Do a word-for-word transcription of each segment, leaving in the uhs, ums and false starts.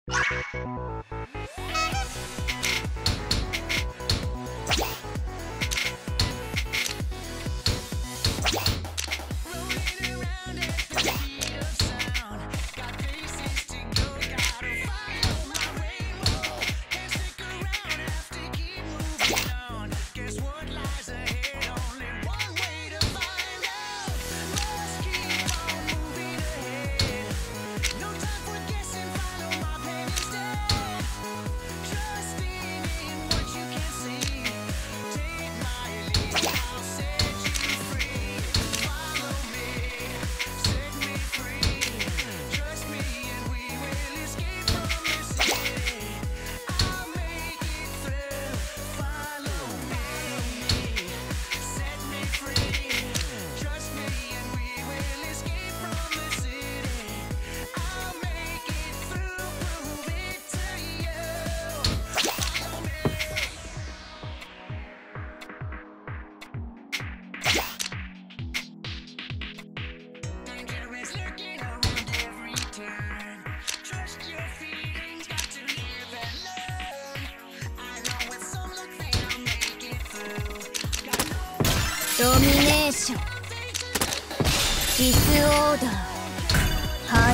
ドミネーション、ディスオーダー、はい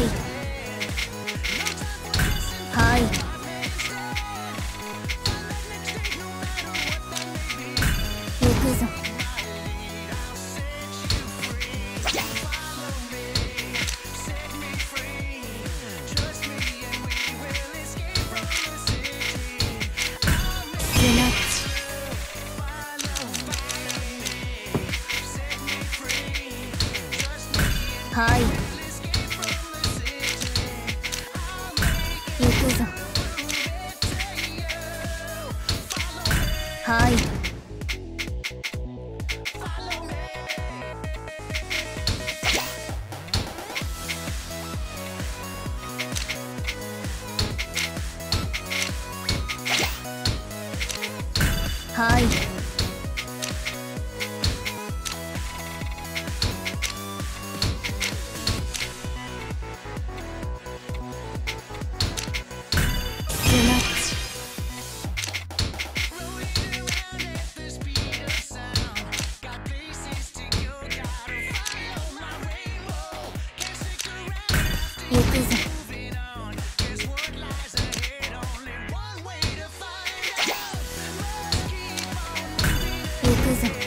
はい行くぞ。スナッチ、はい行くぞ。はいはいスナッチ、行くぞ。行くぞ。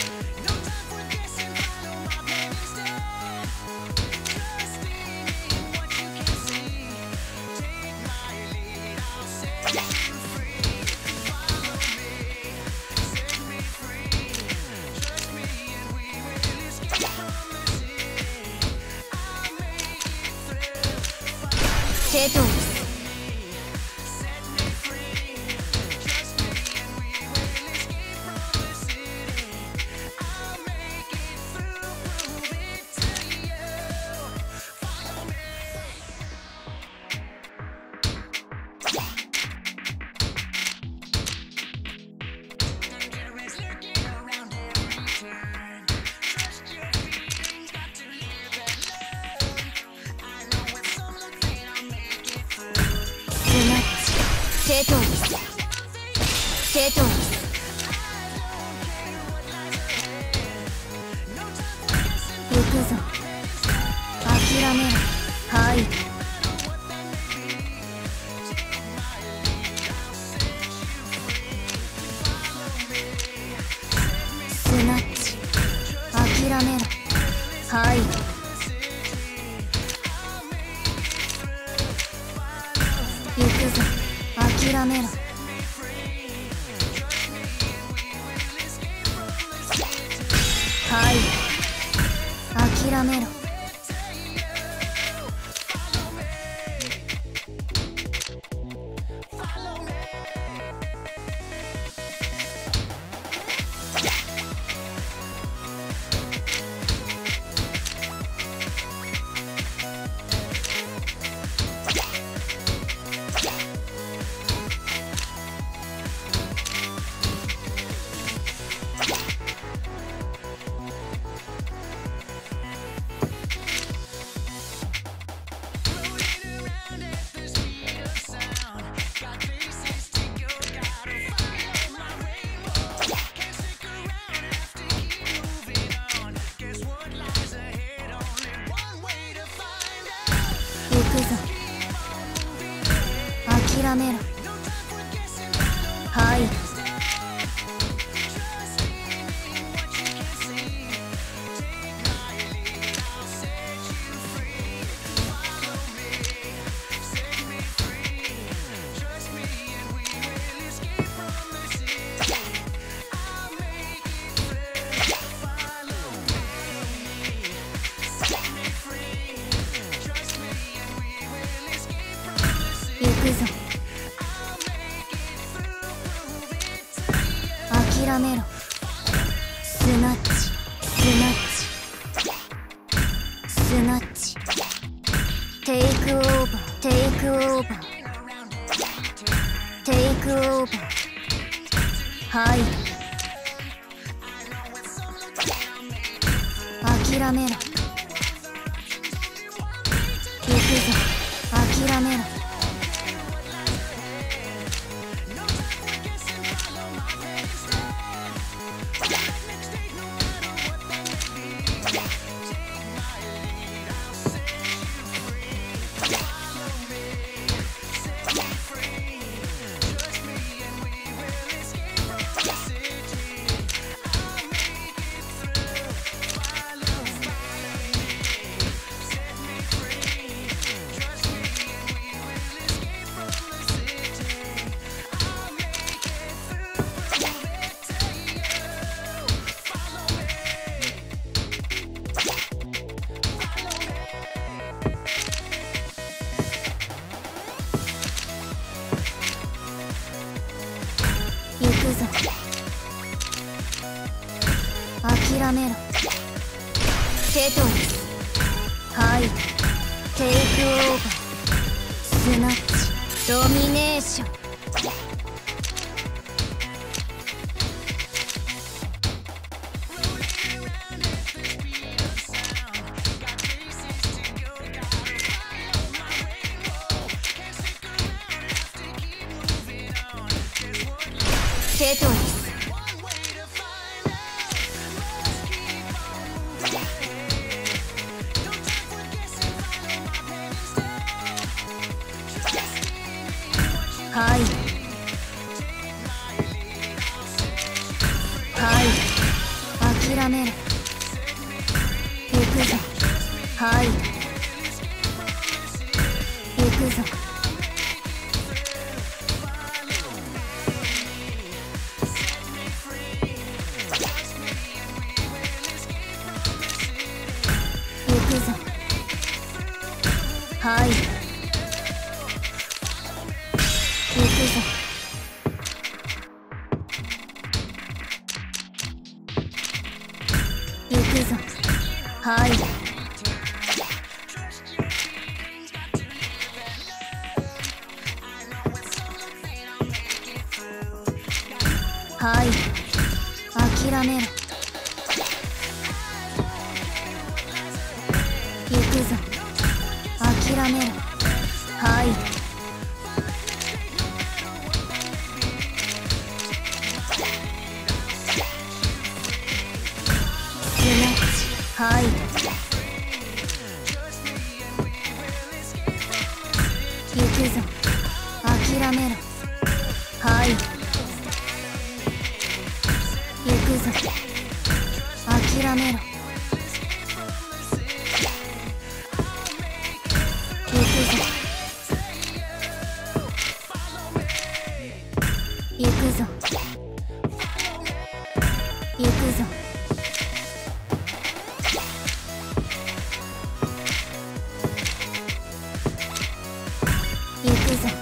テトリス、テトリス、テトリス、行くぞ。諦めろ。はいスナッチ、諦めろ。はい行くぞ。諦めろ。はい諦めろ。 諦めろ。はい。行くぞ。諦めろ。スナッチスナッチスナッチ。テイクオーバーテイクオーバーテイクオーバー。はい。諦めろ。行くぞ。諦めろ。行くぞ。諦めろ。テトリス。はい。テイクオーバー。スナッチドミネーション。テトリス。はい。はい。諦めろ。行くぞ。はい。行くぞ。行くぞ。はい。行くぞ。行くぞ。はい。はい。諦めろ。行くぞ。諦めろ。はい。はい。行くぞ。諦めろ。はい。行くぞ。諦めろ。行くぞ。行くぞ。行くぞ。行くぞ。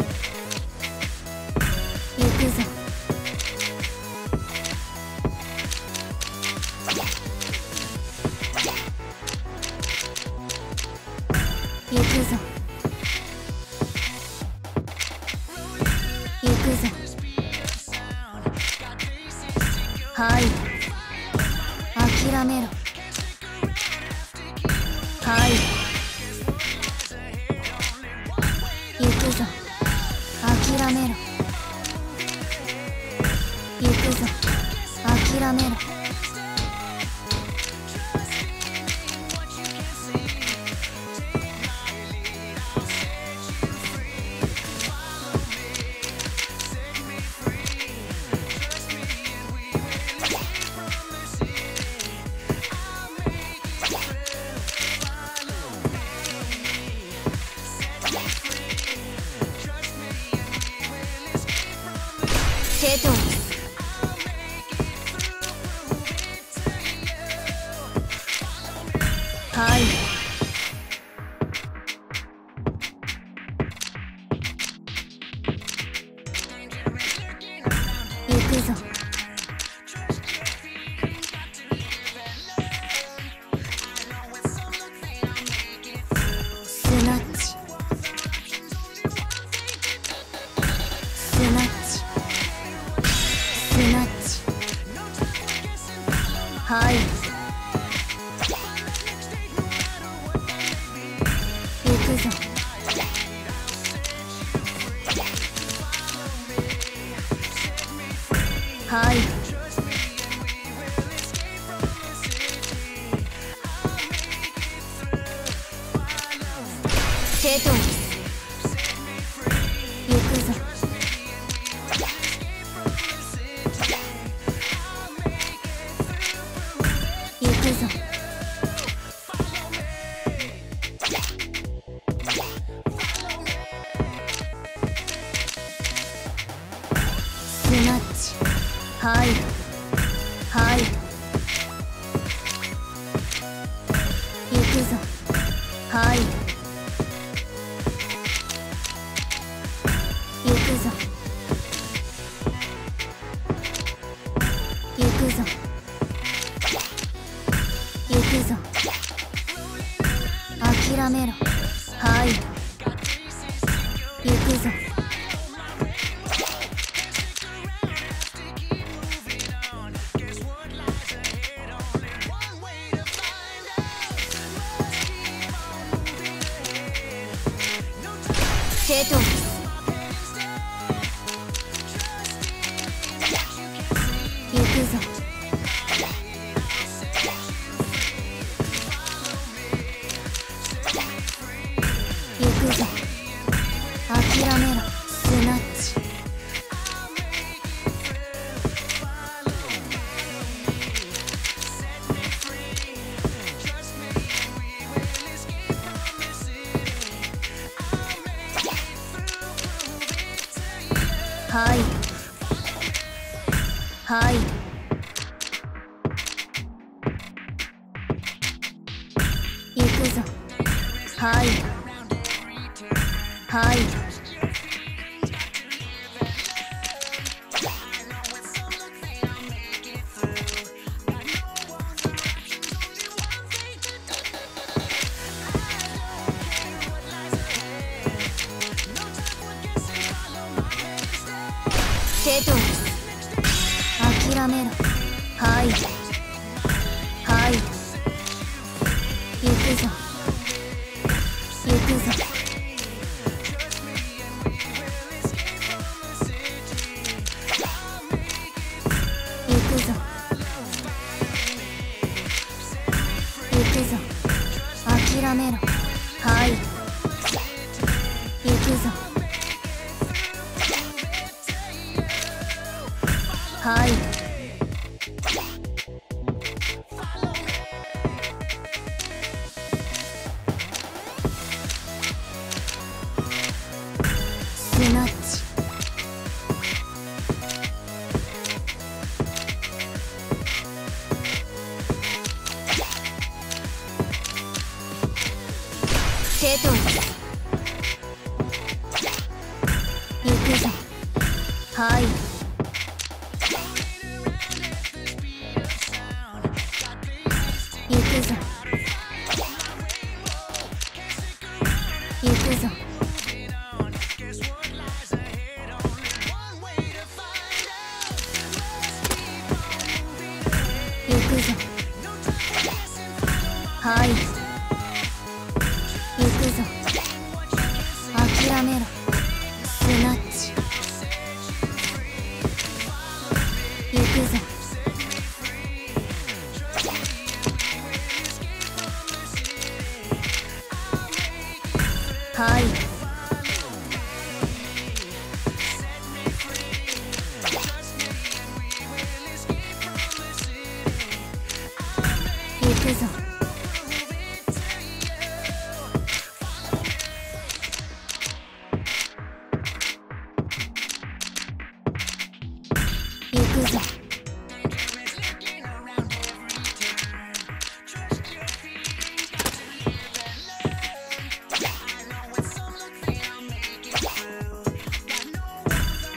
行くぞ。行くぞ。行くぞ。はい。諦めろ。はい。行くぞ。諦めろ。行くぞ。諦めろ。 テトリス。はい。行くぞ。スナッチ。スナッチ。スナッチ。はい。行くぞ。はい。テトリス。行くぞ。行くぞ。スナッチ。はい。はい。行くぞ。はい。行くぞ。行くぞ。行くぞ。諦めろ。はい。行くぞ。テトリス。行くぞ。行くぞ。諦めろ。スナッチ。はい。はい。行くぞ。はい。はい。テトリス。諦めろ。はい。はい。行くぞ。行くぞ。行くぞ。行くぞ。諦めろ。はい。行くぞ。はい。スナッチ。テトリス。行くぞ。はい。行くぞ。行くぞ。行くぞ。はい。行くぞ。諦めろ。スナッチ。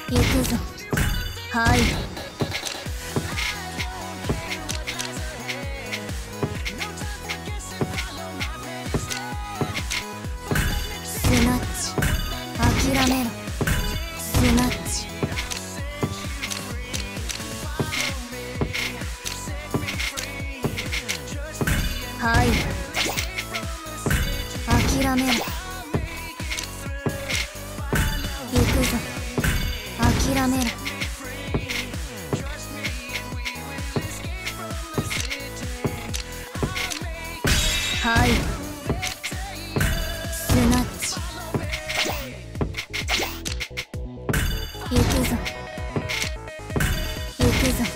行くぞ。はい。スナッチ諦めろ。スナッチはい諦めろ。行くぞ。諦めろ。はいスナッチ行くぞ。行くぞ。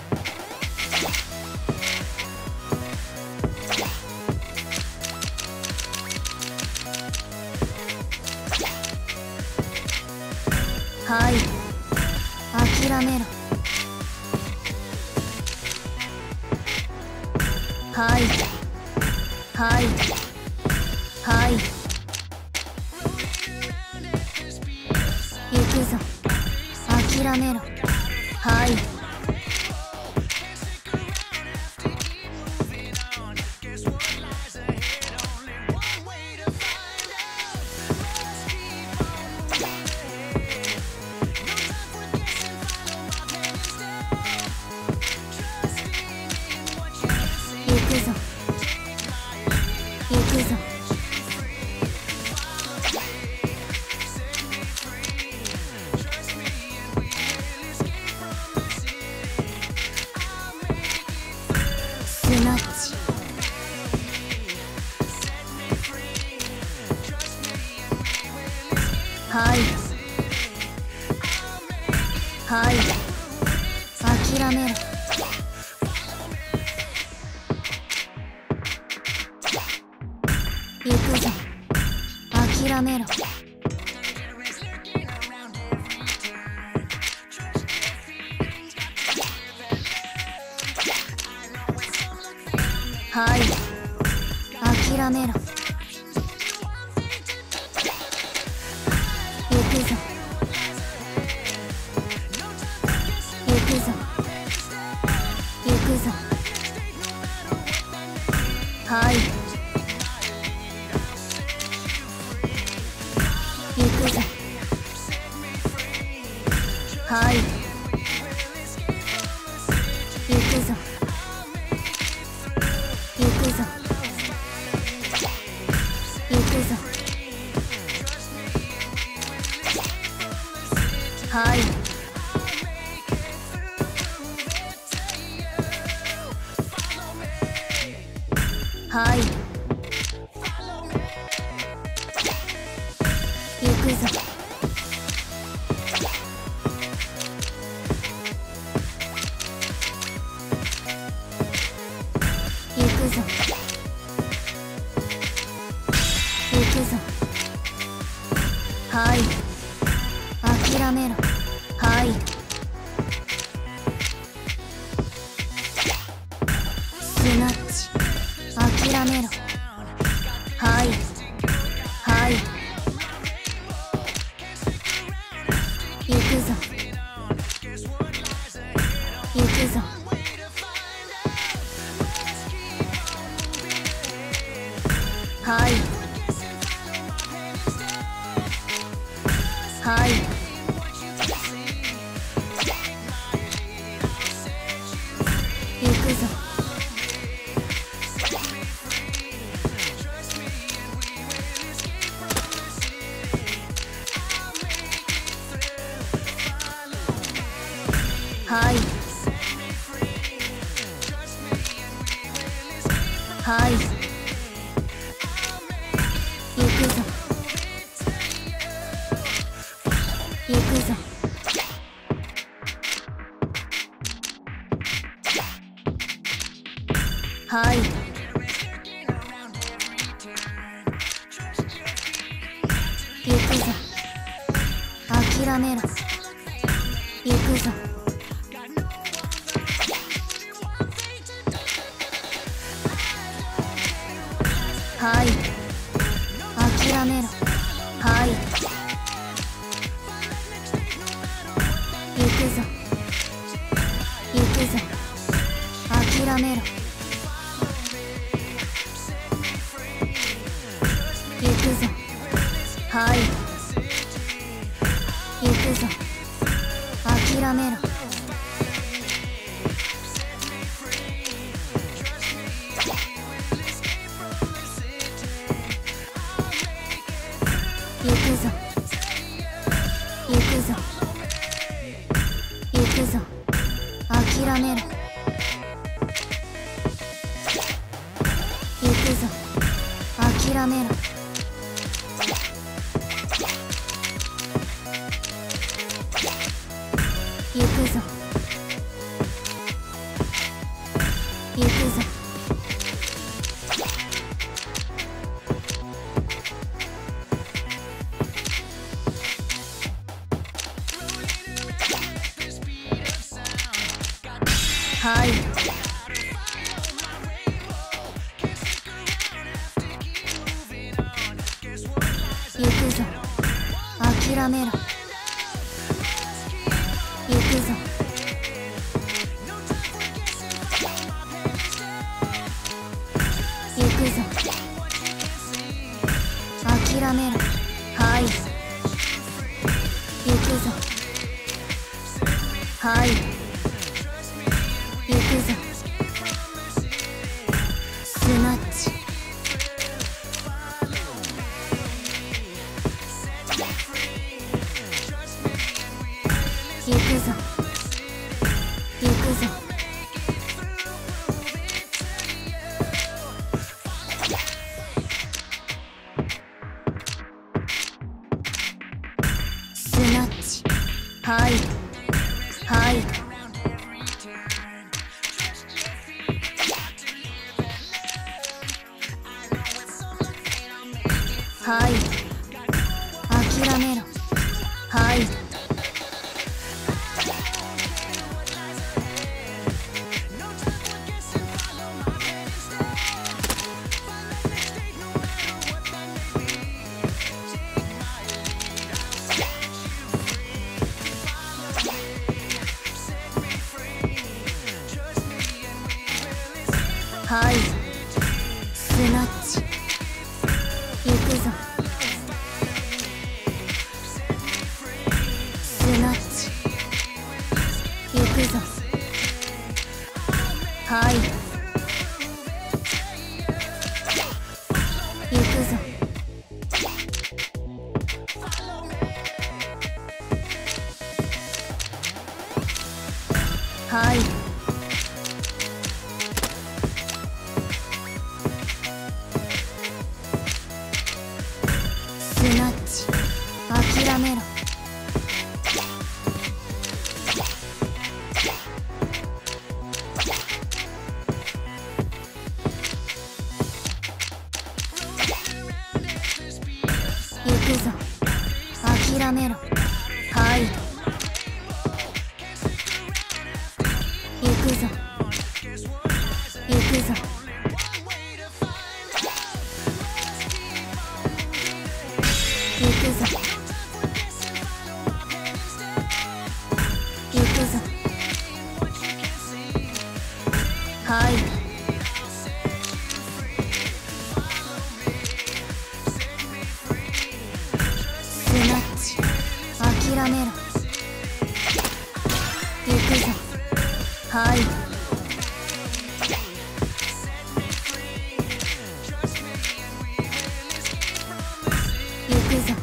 はい諦めろ。はいはいはい行くぞ。諦めろ。はい行くぞ。行くぞ。スナッチはいはい諦めろ。行くぞ。諦めろ。はい諦めろ。行くぞ。行くぞ。行くぞ。はい行くぞ。はい行くぞ。行くぞ。行くぞ。はいはい行くぞ。行くぞ。行くぞ。はい諦めろ。はいスナッチ諦めろ。はいはい行くぞ。行くぞ。はいはい行くぞ。はいはい行くぞ。行くぞ。はい行くぞ。諦めろ。行くぞ。はい諦めろ。はいくぞ、諦めろ。行くぞ、行くぞ、行くぞ、諦めろ。行くぞ、諦めろ。行くぞ、行くぞ。はい。行くぞ、諦めろ。行くぞ、行くぞ、諦めろ。はい。行くぞ、はい。行くぞ、スナッチ。行くぞ、行くぞ。スナッチ。はい、はい。はい、諦めろ。はい。はい、スナッチ。行くぞ、スナッチ。行くぞ、はい。行くぞ、はい。スナッチ、諦めろ。行くぞ、諦めろ。はい。行くぞ、行くぞ。行くぞ、行くぞ。はい。スナッチ、諦めろ。行くぞ、はい。行くぞ、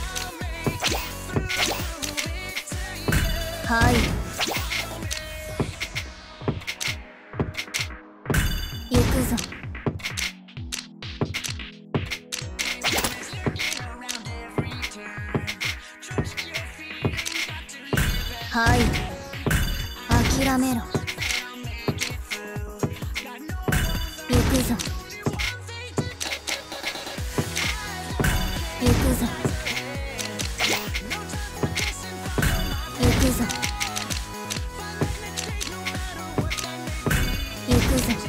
はい。行くぞ、はい。諦めろ。行くぞ、行くぞ、行くぞ、行くぞ。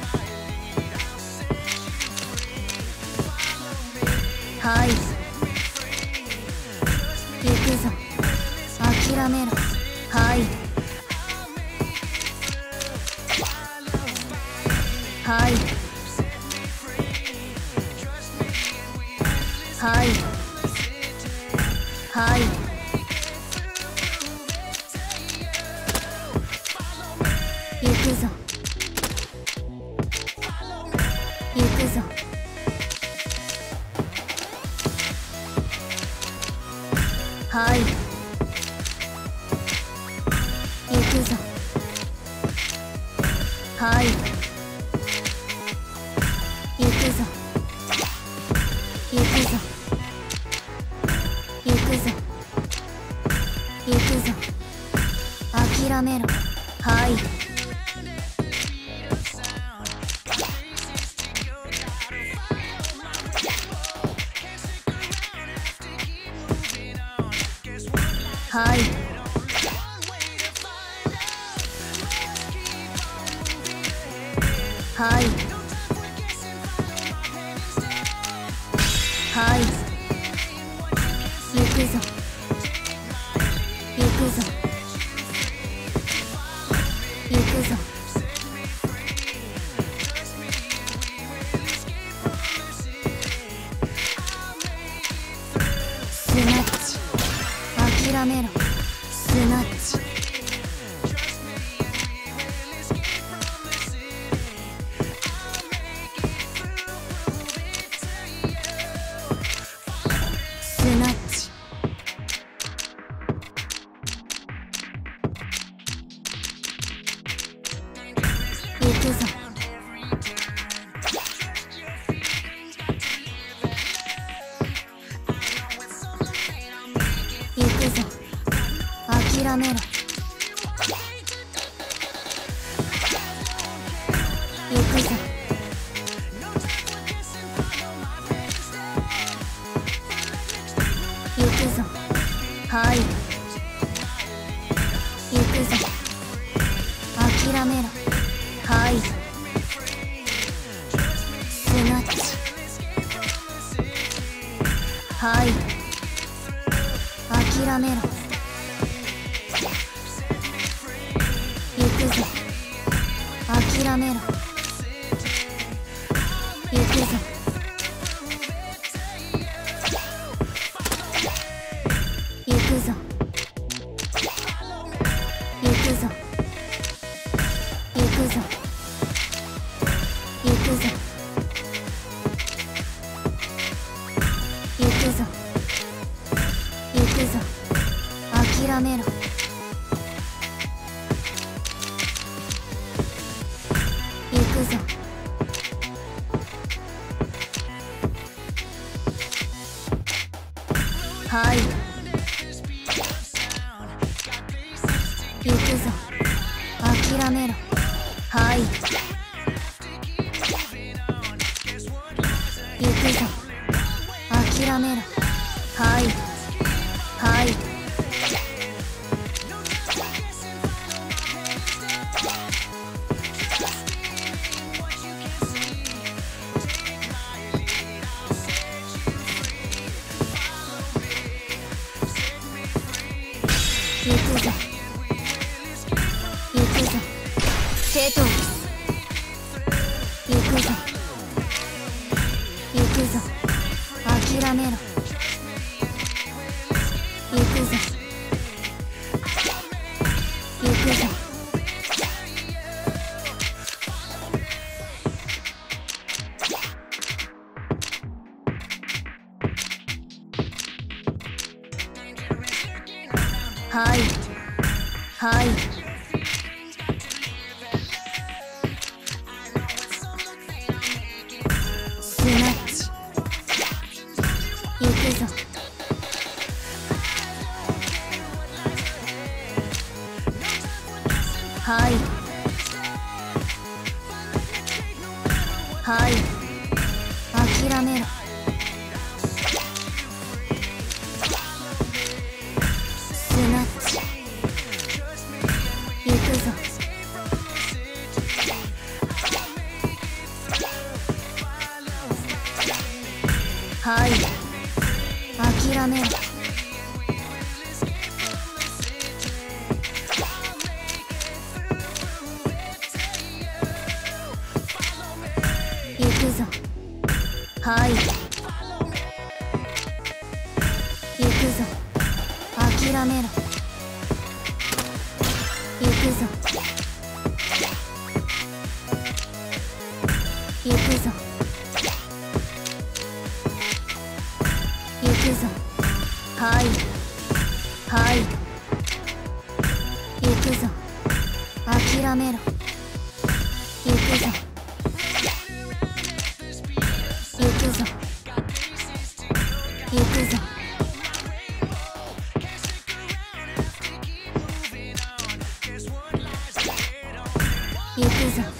はい。行くぞ、諦めろ。はい。はい。はい。はい。 はい行くぞはい行くぞ行くぞ行くぞ行くぞ諦めろはいはいはいはい行くぞ行くぞ行くぞスナッチ諦めろスナッチスナッチ行くぞ行くぞ諦めろ行くぞ行くぞはい行くぞ諦めろはいスナッチはい諦めろ行くぞ諦めろ行くぞ行くぞ行くぞ行くぞ行くぞ行くぞ行くぞ諦めろ行くぞはい行くぞ諦めろはい行くぞ諦めろはいはい行くぞ行くぞテトリス行くぞ行くぞ諦めろ行くぞ行くぞはいはいスナッチ行くぞはいはい諦めろスナッチ行くぞはい諦めろ行くぞはい行くぞ諦めろ行くぞ行くぞ行くぞはいはい行くぞ諦めろ行くぞ行くぞ行くぞ行くぞ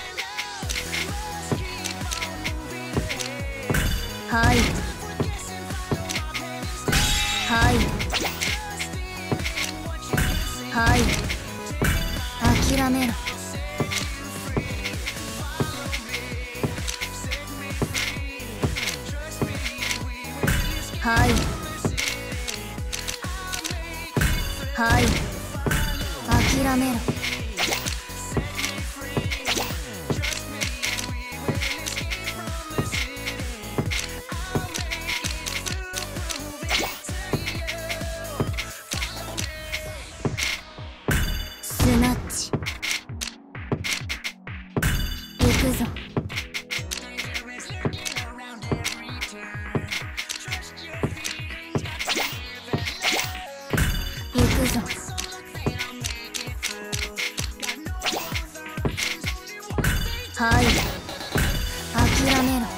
はいはいはい諦めろはいはい諦めろスナッチ行くぞ行くぞはい諦めろ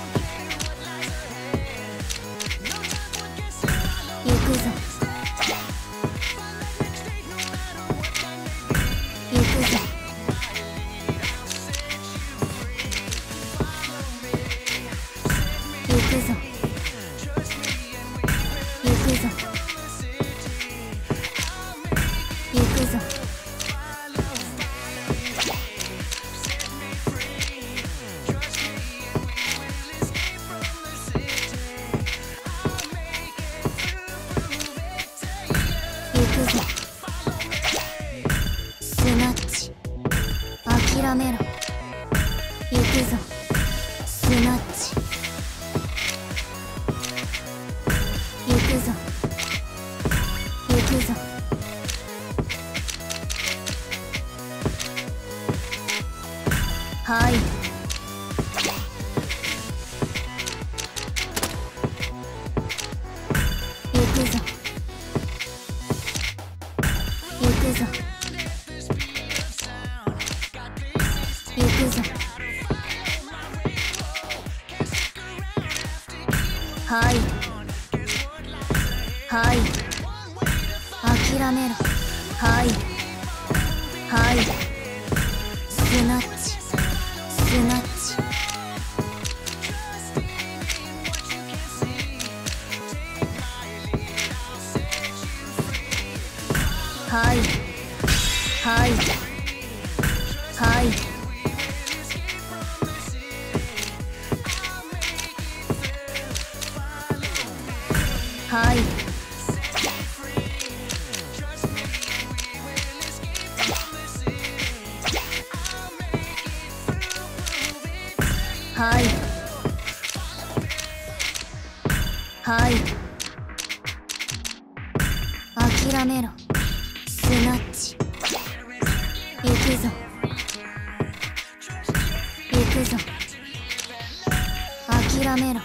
行くぞ行くぞ行くぞ行くぞ行くぞ行くぞスナッチ諦めろ行くぞスナッチ行くぞ行くぞはい行くぞ行くぞ行くぞはいはい諦めろはいはいスナッチスナッチはいはいはいはいはいはい諦めろスナッチ行くぞ行くぞ諦めろ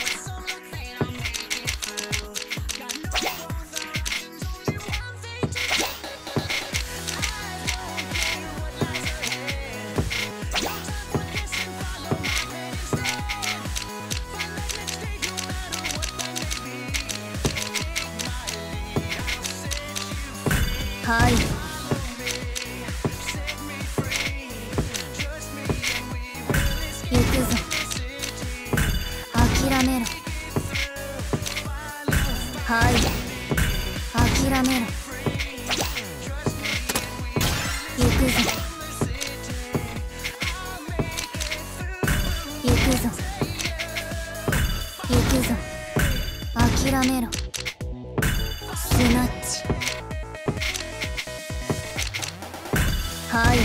はい行くぞ諦めろはい諦めろ行くぞ行くぞ行くぞ諦めろスナッチはい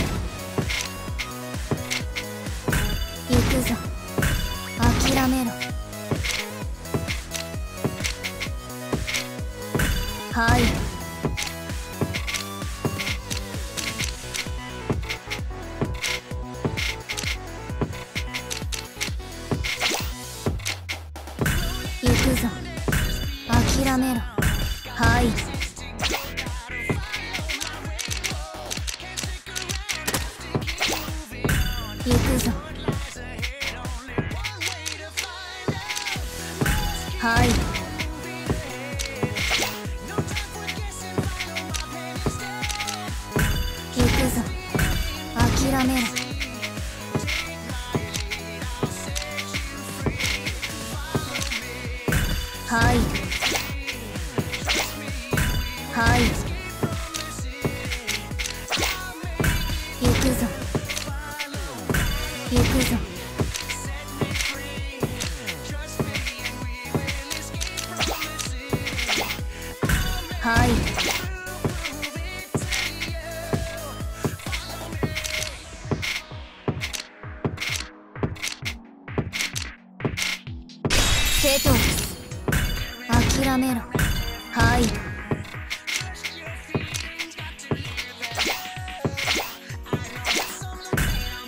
行くぞ諦めろはい行くぞ諦めろはい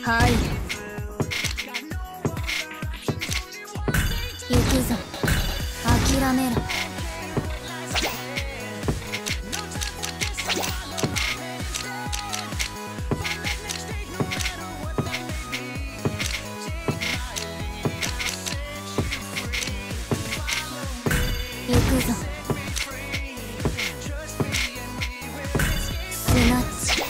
はい行くぞ諦めろ行くぞスナッチ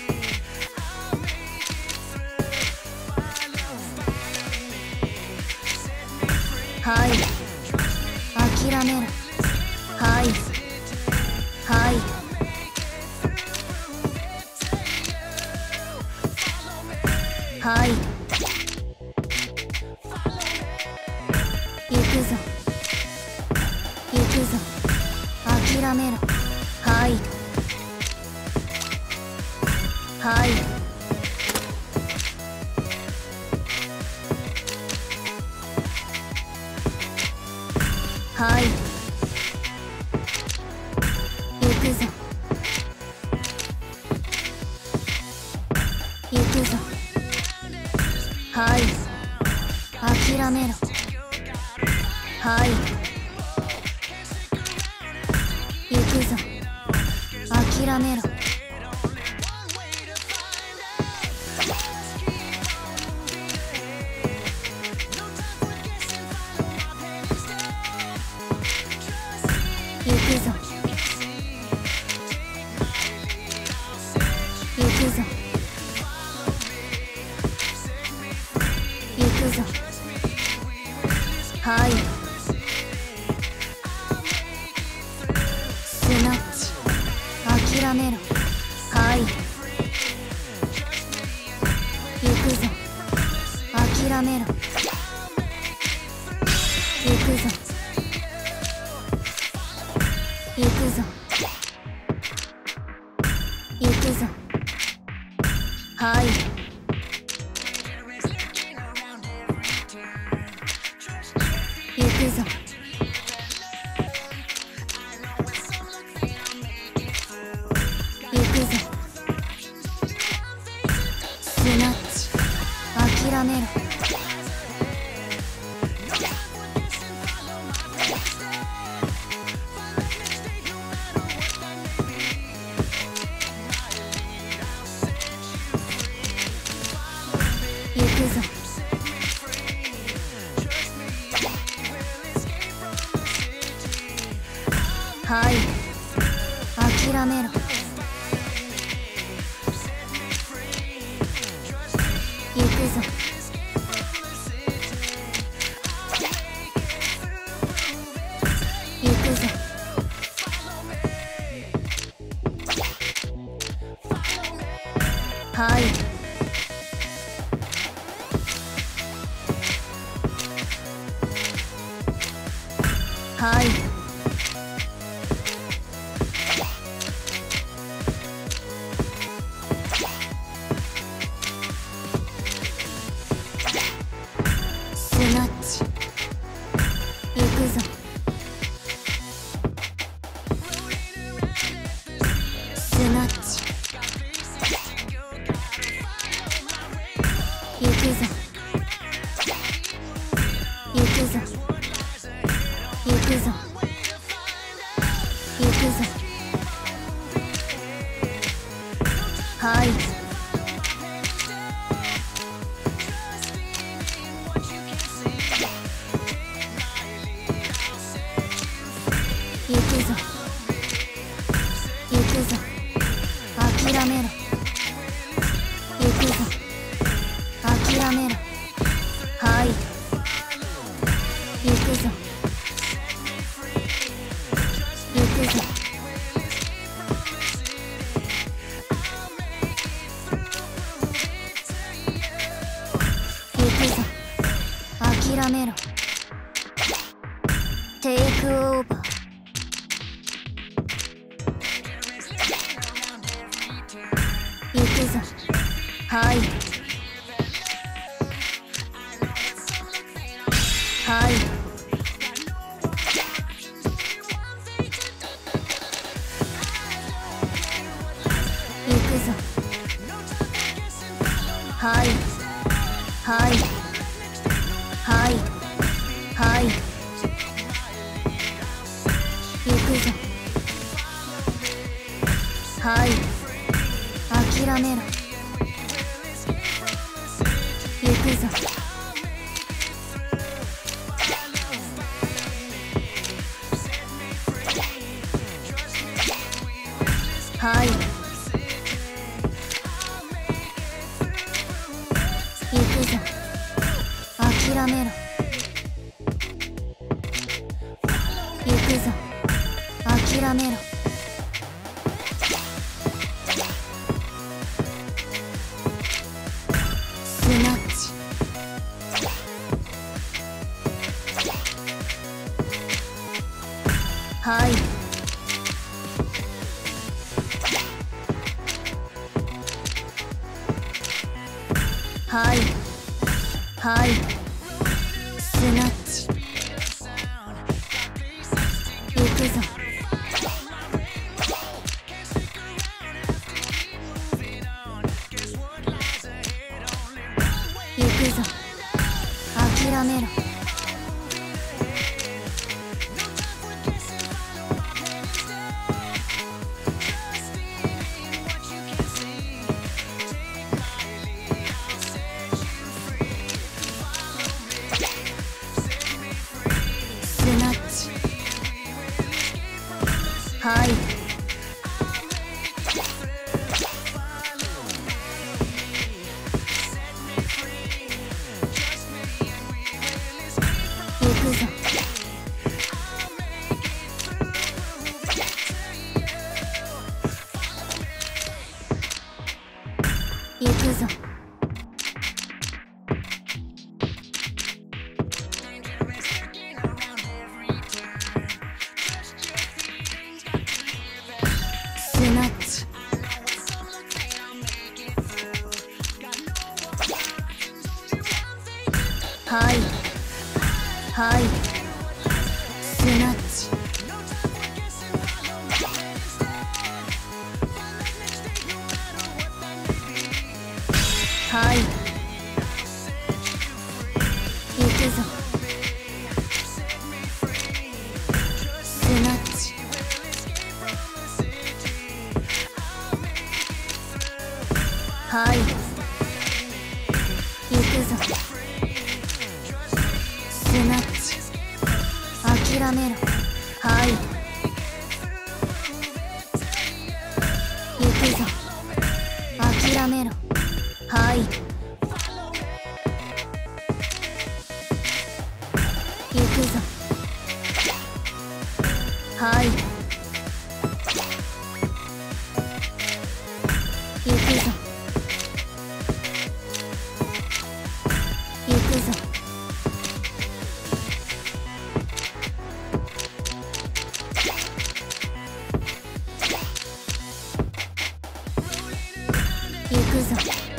はい諦めろはいはいはい行くぞ行くぞ諦めろはいはいはい行くぞ行くぞはい諦めろはい行くぞ諦めろ行くぞ行くぞ行くぞはいスナッチ諦めろはい行くぞ諦めろ行くぞ行くぞ行くぞはい行くぞ行くぞスナッチ諦めろ行くぞはい諦めろ行くぞ行くぞはいはいスナッチ行くぞスナッチ行くぞ行くぞ行くぞ行くぞはい行くぞ行くぞ諦めろ行くぞ諦めろはい行くぞ行くぞ行くぞ諦めろテイクオーバー行くぞはいはい行くぞはいはいはいはい行くぞはい諦めろ行くぞはい行くぞ諦めろ行くぞ諦めろスナッチはいはいはいスナッチ行くぞ行くぞ諦めろスナッチはい行くぞ行くぞスナッチはいはいスナッチはい行くぞスナッチはい行くぞスナッチ諦めろはい行くぞ諦めろはい行くぞはい行くぞ行くぞ行くぞ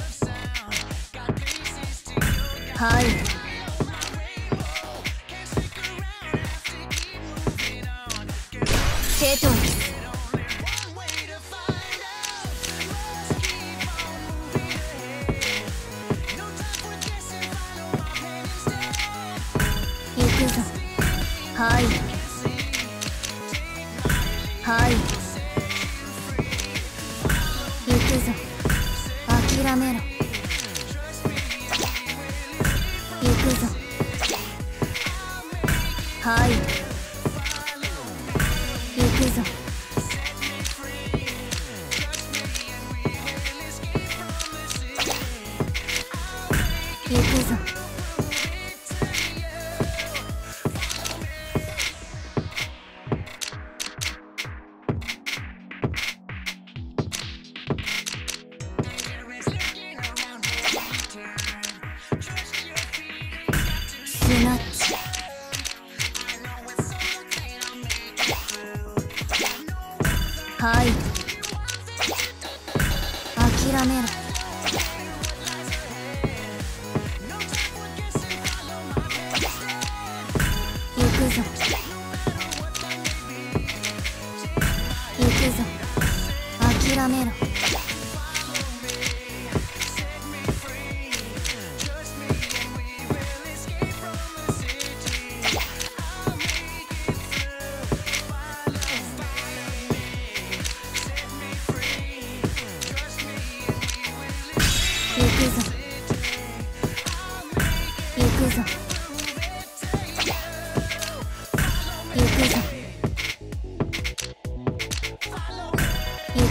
はいテトリス行くぞはいはい行くぞ諦めろ行くぞはい行くぞ行くぞスナッチはい諦めろ行くぞ行くぞ諦めろ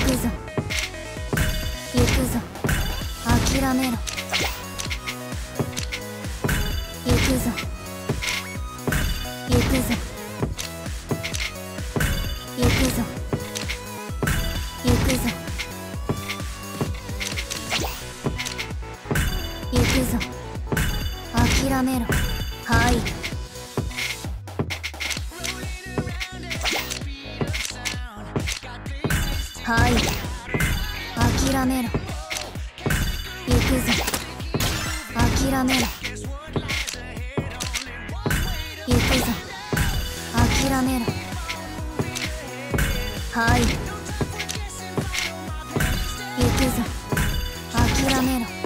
くぞ行くぞ諦めろ行くぞ行くぞ行くぞ行くぞ行くぞ諦めろはいはい諦めろ行くぞ諦めろ行くぞ諦めろはい行くぞ諦めろ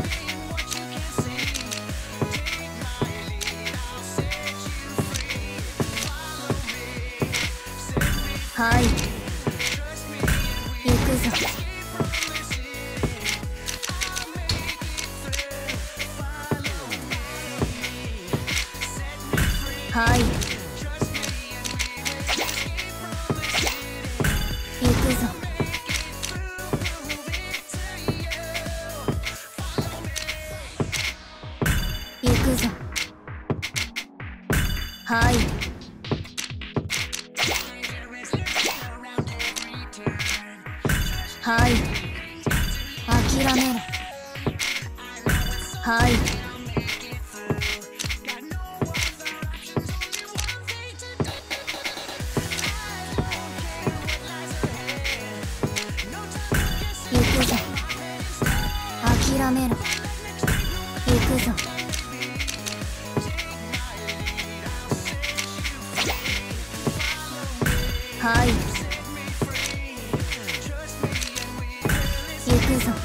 はい行くぞはい行くぞ行くぞはいはい諦めろはい行くぞ諦めろ行くぞはい行くぞ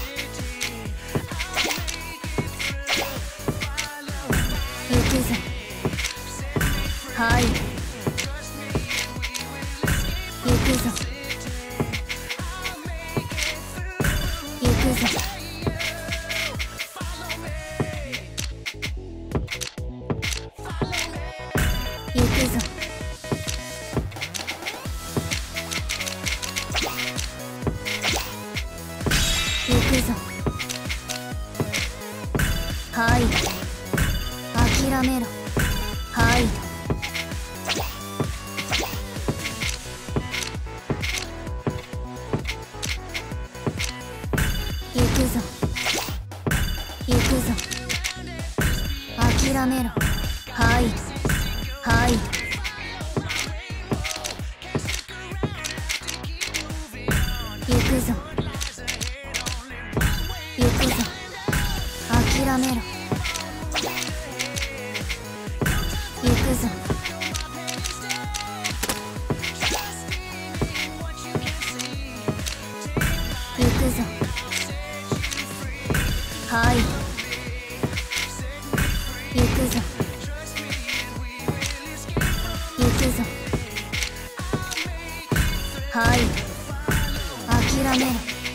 行くぞはい行くぞ行くぞ行くぞ行くぞはい諦めろはい行くぞ行くぞ諦めろはいはい行くぞ行くぞ諦めろ行くぞ行くぞはい行くぞ行くぞはい諦めろ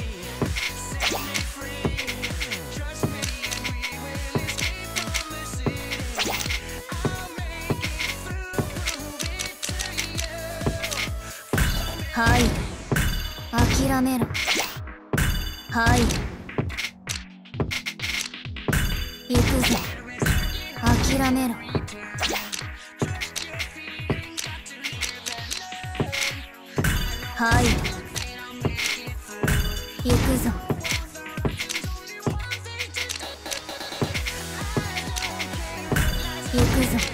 はい諦めろはい行くぞ諦めろはい行くぞ行くぞ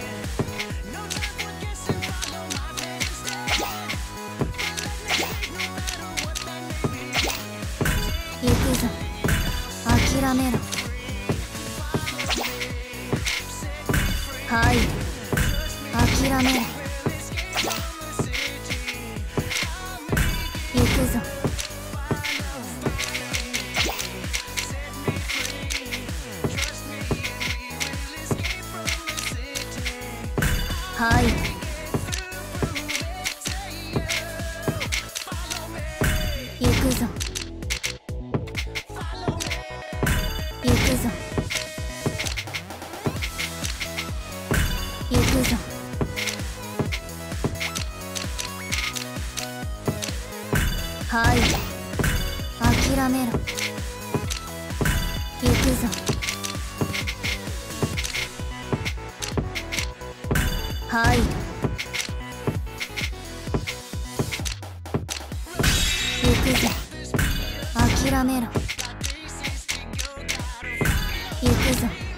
行くぞ諦めろはい諦めろ行くぞはい行くぞ行くぞ行くぞはい諦めろ。行くぞ。入る。行くぞ。諦めろ。行くぞ。